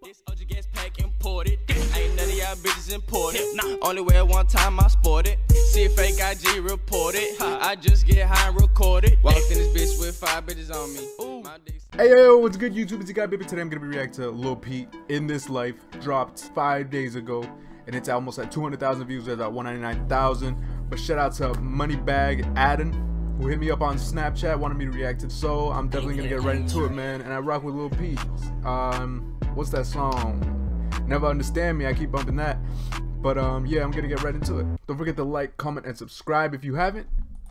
This OG gets pack imported. Ain't none of y'all bitches imported. Nah. Only way one time I sported. See a fake IG reported. I just get high and recorded. Walked in this bitch with 5 bitches on me. Ooh. Hey yo, what's good YouTube? It's your guy Baby. Today I'm gonna be reacting to Lil Peep, In This Life. Dropped 5 days ago, and it's almost at 200,000 views. It's at 199,000. But shout out to Moneybag Adam, who hit me up on Snapchat, wanted me to react to it. So I'm definitely gonna get right into it, man. And I rock with Lil Peep. What's that song? Never Understand Me. I keep bumping that. But yeah, I'm gonna get right into it. Don't forget to like, comment, and subscribe if you haven't.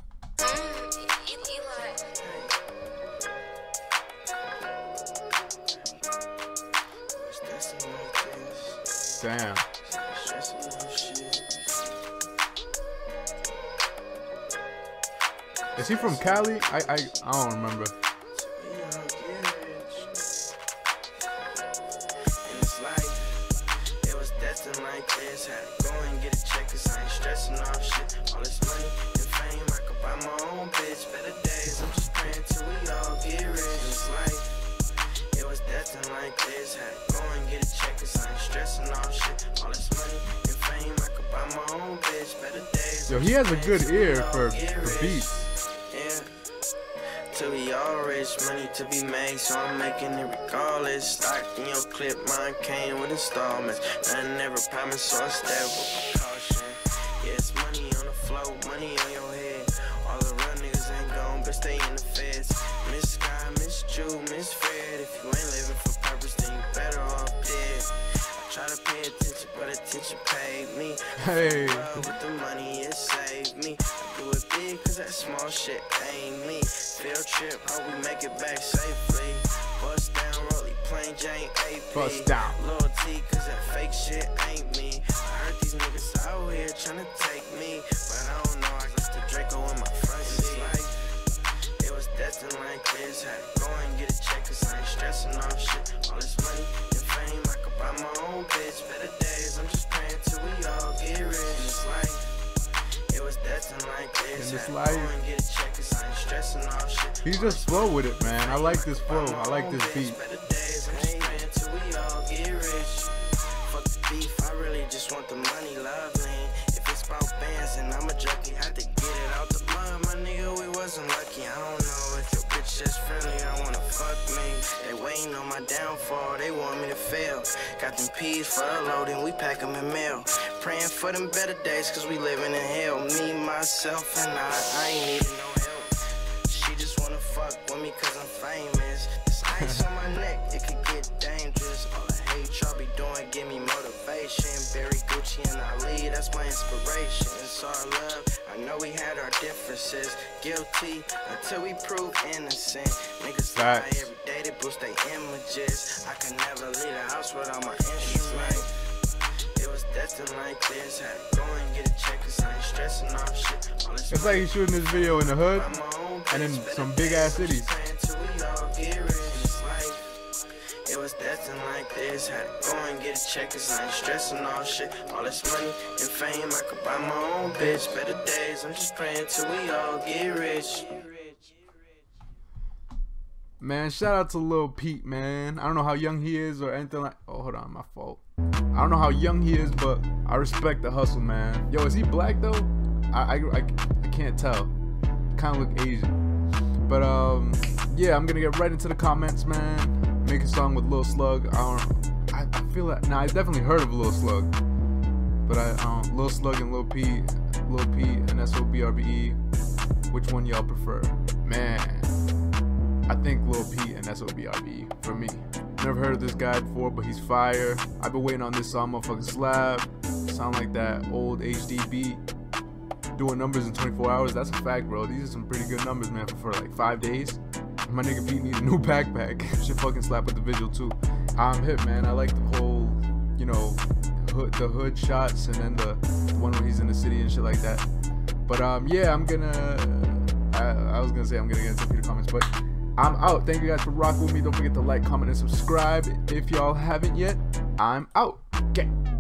Damn. Is he from Cali? I don't remember. Like this, had to go and get a check, cause I ain't stressing off shit. All this money and fame, I could buy my own bitch. Better days, I'm just praying till we all get rich. It's like, it was destined like this, had to go and get a check, cause I ain't stressing off shit. All this money and fame, I could buy my own bitch. Better days. Yo, he has a good ear for beats. Till we all rich, money to be made, so I'm making it regardless. Stock in your clip, mine came with installments. Nothing ever promised, so I step with precaution. Yeah, it's money on the floor, money on your head. All the real niggas ain't gone, but stay in the feds. Miss Sky, Miss Jew, Miss Fred. If you ain't living for purpose, then you better off dead. I try to pay attention, but attention paid me. Hey. With the money, it saved me. I do it big, cause that small shit ain't me. Field trip, hope we make it back safely. Bust down, Rolly, plain Jane AP. Bust down. Loyalty, cause that fake shit ain't me. I heard these niggas out here tryna take me, but I don't know, I got the Draco in my front seat. Like, it was destined like this, had to go and get a check, cause I ain't stressing off shit. All this money and fame, I could buy my own bitch. Better days, I'm just praying till we all get rich. It's like, it was destined like this, In This had to Life. go and get a check, cause I ain't stressing off shit. He just flow with it, man. I like this flow. I like this beat. Better days, I'm just praying till we all get rich. Fuck the beef, I really just want the money, love me. If it's about bands, then I'm a junkie, had to get it out the mud. My nigga, we wasn't lucky. I don't know if your bitch just friendly, I wanna fuck me. They waiting on my downfall, they want me to fail. Got them peas for the loading, we pack them in mail. Praying for them better days, cause we living in hell. Me, myself, and I ain't needing no help. She just wanna fuck with me cause I'm famous. This ice on my neck, it could get dangerous. All the hate y'all be doing, give me motivation. Barry, Gucci, and Ali, that's my inspiration. It's our love, I know we had our differences. Guilty until we prove innocent. Niggas lie every day, they boost their images. I could never leave the house without my instrument. It was destined like this, had to go and get a check, cause I ain't stressing off shit. It's like he's shooting this video in the hood and in some big ass cities. It was destined like this, had to go and get a check, cause I ain't stressing off shit. All this money and fame, I could buy my own bitch. Better days, I'm just praying till we all get rich. Man, shout out to Lil Peep, man. I don't know how young he is or anything like. Oh, hold on, my fault. I don't know how young he is, but I respect the hustle, man. Yo, is he black though? I can't tell. Kind of look Asian. But yeah, I'm gonna get right into the comments, man. Make a song with Lil Slug. I feel that. Nah, I definitely heard of Lil Slug, but Lil Slug and Lil P and SOBRBE. Which one y'all prefer? Man, I think Lil P and SOBRBE for me. Never heard of this guy before, but he's fire. I've been waiting on this song, motherfucking slap. Sound like that old HD beat. Doing numbers in 24 hours, that's a fact, bro. These are some pretty good numbers, man, for like 5 days. My nigga Pete need a new backpack. Should fucking slap with the visual too. I'm hip, man. I like the whole, you know, the hood shots, and then the one where he's in the city and shit like that. But yeah, I was gonna say I'm gonna get into a few comments, but I'm out. Thank you guys for rocking with me. Don't forget to like, comment, and subscribe if y'all haven't yet. I'm out. Okay.